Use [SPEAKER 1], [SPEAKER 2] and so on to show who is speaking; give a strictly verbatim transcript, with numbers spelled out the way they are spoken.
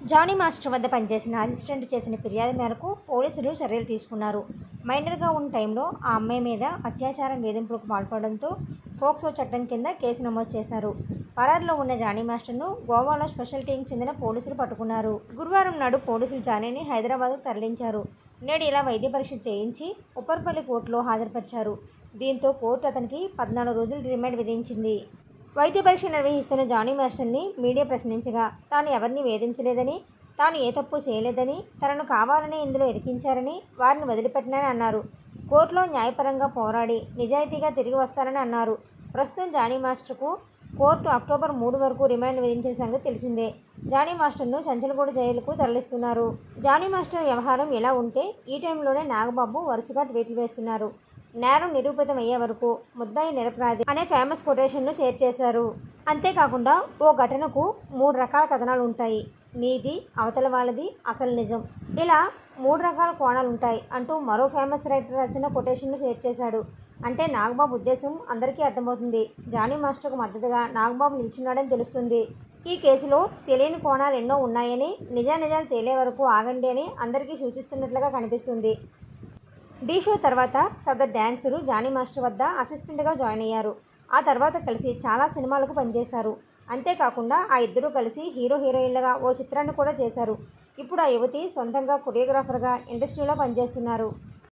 [SPEAKER 1] Johnny master వద్ద పనిచేసిన assistant చేసిన ఫిర్యాదు మేరకు పోలీసులు చర్యలు తీసుకున్నారు. మైనర్గా ఉన్న టైంలో ఆ అమ్మాయి మీద అత్యాచారం, వేధింపులకు పాల్పడడంతో ఫోక్సో చట్టం కింద కేసు నమోదు చేశారు. పరారీలో ఉన్న జానీ మాస్టర్ను గోవాలో స్పెషల్ టీంకి చెందిన పోలీసులు పట్టుకున్నారు. గురువారం నాడు పోలీసులు జానీని హైదరాబాద్కు తరలించారు. నేడు ఇలా వైద్య పరీక్ష చేయించి ఉప్పర్పల్లి కోర్టులో హాజరుపరిచారు. దీంతో కోర్టు అతనికి పద్నాలుగు రోజులు రిమాండ్ విధించింది. వైద్య పరీక్ష నిర్వహిస్తున్న జానీ మాస్టర్ని మీడియా ప్రశ్నించగా తాను ఎవరిని వేధించలేదని, తాను ఏ తప్పు చేయలేదని, తనను కావాలని ఇందులో ఇరికించారని, వారిని వదిలిపెట్టినని అన్నారు. కోర్టులో న్యాయపరంగా పోరాడి నిజాయితీగా తిరిగి వస్తారని అన్నారు. ప్రస్తుతం జానీ మాస్టర్కు కోర్టు అక్టోబర్ మూడు వరకు రిమాండ్ విధించిన సంగతి తెలిసిందే. జానీ మాస్టర్ను చంచలగూడ జైలుకు తరలిస్తున్నారు. జానీ మాస్టర్ వ్యవహారం ఇలా ఉంటే ఈ టైంలోనే నాగబాబు వరుసగా ట్వీట్లు వేస్తున్నారు. నేరం నిరూపితం అయ్యే వరకు ముద్దాయి నిరపరాధి అనే ఫేమస్ కొటేషన్ను షేర్ చేశారు. అంతేకాకుండా ఓ ఘటనకు మూడు రకాల కథనాలు ఉంటాయి. నీది, అవతల వాళ్ళది, అసలు నిజం, ఇలా మూడు రకాల కోణాలు ఉంటాయి అంటూ మరో ఫేమస్ రైటర్ రాసిన కొటేషన్ను షేర్ చేశాడు. అంటే నాగబాబు ఉద్దేశం అందరికీ అర్థమవుతుంది. జానీ మాస్టర్కు మద్దతుగా నాగబాబు నిల్చున్నాడని తెలుస్తుంది. ఈ కేసులో తెలియని కోణాలు ఎన్నో ఉన్నాయని, నిజానిజాలు తేలే వరకు ఆగండి అని అందరికీ సూచిస్తున్నట్లుగా కనిపిస్తుంది. ఢీ షో తర్వాత సదర్ డ్యాన్సరు జానీ మాస్టర్ వద్ద అసిస్టెంట్గా జాయిన్ అయ్యారు. ఆ తర్వాత కలిసి చాలా సినిమాలకు పనిచేశారు. అంతేకాకుండా ఆ ఇద్దరూ కలిసి హీరో హీరోయిన్లుగా ఓ చిత్రాన్ని కూడా చేశారు. ఇప్పుడు ఆ యువతి సొంతంగా కొరియోగ్రాఫర్గా ఇండస్ట్రీలో పనిచేస్తున్నారు.